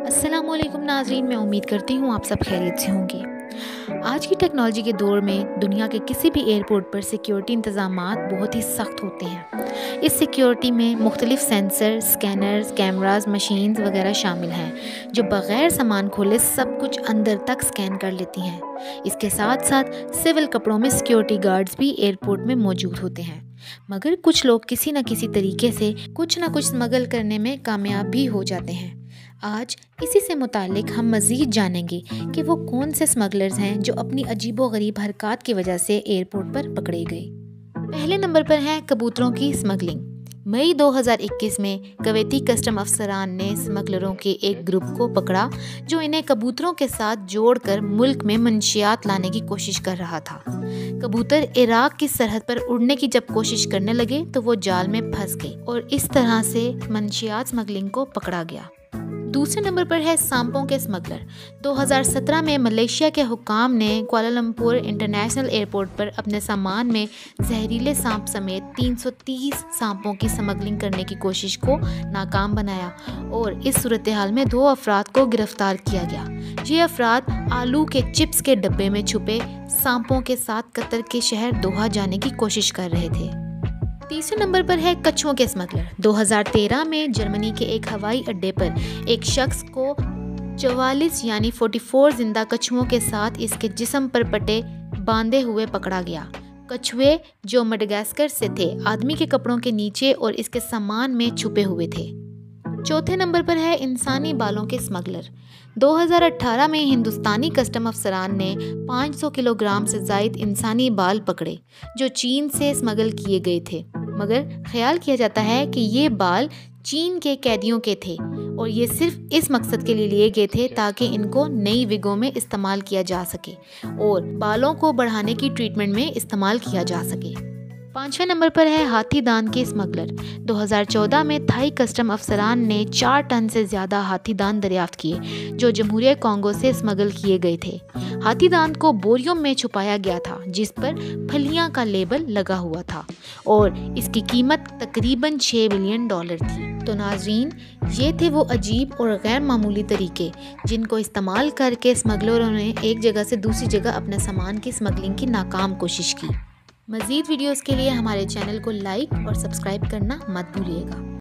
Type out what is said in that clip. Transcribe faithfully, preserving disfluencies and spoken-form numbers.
अस्सलामुअलैकुम नाज़रीन, मैं उम्मीद करती हूँ आप सब खैरियत से होंगे। आज की टेक्नोलॉजी के दौर में दुनिया के किसी भी एयरपोर्ट पर सिक्योरिटी इंतज़ामात बहुत ही सख्त होते हैं। इस सिक्योरिटी में मुख्तलिफ सेंसर, स्कैनर्स, कैमरास, मशीन्स वगैरह शामिल हैं जो बग़ैर सामान खोले सब कुछ अंदर तक स्कैन कर लेती हैं। इसके साथ साथ सिविल कपड़ों में सिक्योरिटी गार्ड्स भी एयरपोर्ट में मौजूद होते हैं, मगर कुछ लोग किसी न किसी तरीके से कुछ न कुछ स्मगल करने में कामयाब भी हो जाते हैं। आज इसी से मुतालिक हम मज़ीद जानेंगे कि वो कौन से स्मगलर्स हैं जो अपनी अजीबोगरीब हरकत की वजह से एयरपोर्ट पर पकड़े गए। पहले नंबर पर है कबूतरों की स्मगलिंग। मई दो हज़ार इक्कीस में कवैती कस्टम अफसरान ने स्मगलरों के एक ग्रुप को पकड़ा जो इन्हें कबूतरों के साथ जोड़कर मुल्क में मंशियात लाने की कोशिश कर रहा था। कबूतर इराक की सरहद पर उड़ने की जब कोशिश करने लगे तो वो जाल में फंस गए और इस तरह से मंशियात स्मगलिंग को पकड़ा गया। दूसरे नंबर पर है सांपों के स्मगलर। दो हज़ार सत्रह में मलेशिया के हुकाम ने कुआलालंपुर इंटरनेशनल एयरपोर्ट पर अपने सामान में जहरीले सांप समेत तीन सौ तीस सांपों की स्मगलिंग करने की कोशिश को नाकाम बनाया और इस सूरत हाल में दो अफराद को गिरफ्तार किया गया। ये अफराद आलू के चिप्स के डब्बे में छुपे सांपों के साथ कतर के शहर दोहा जाने की कोशिश कर रहे थे। तीसरे नंबर पर है कछुओं के स्मगलर। दो हज़ार तेरह में जर्मनी के एक हवाई अड्डे पर एक शख्स को चौवालीस यानी चौवालीस जिंदा कछुओं के साथ इसके जिस्म पर पटे बांधे हुए पकड़ा गया। कछुए जो मडागास्कर से थे आदमी के कपड़ों के नीचे और इसके सामान में छुपे हुए थे। चौथे नंबर पर है इंसानी बालों के स्मगलर। दो हज़ार अठारह में हिंदुस्तानी कस्टम अफसरान ने पाँच सौ किलोग्राम से ज़ायद इंसानी बाल पकड़े जो चीन से स्मगल किए गए थे, मगर ख्याल किया जाता है कि ये बाल चीन के कैदियों के थे और ये सिर्फ इस मकसद के लिए लिए गए थे ताकि इनको नई विगों में इस्तेमाल किया जा सके और बालों को बढ़ाने की ट्रीटमेंट में इस्तेमाल किया जा सके। पाँचवें नंबर पर है हाथी दांत के स्मगलर। दो हज़ार चौदह में थाई कस्टम अफसरान ने चार टन से ज़्यादा हाथी दांत दरियाफ्त किए जो जमहूरिया कॉन्गो से स्मगल किए गए थे। हाथी दांत को बोरियों में छुपाया गया था जिस पर फलियां का लेबल लगा हुआ था और इसकी कीमत तकरीबन छः बिलियन डॉलर थी। तो नाजरीन, ये थे वो अजीब और गैर मामूली तरीके जिनको इस्तेमाल करके स्मगलरों ने एक जगह से दूसरी जगह अपने सामान की स्मगलिंग की नाकाम कोशिश की। मज़ीद वीडियोस के लिए हमारे चैनल को लाइक और सब्सक्राइब करना मत भूलिएगा।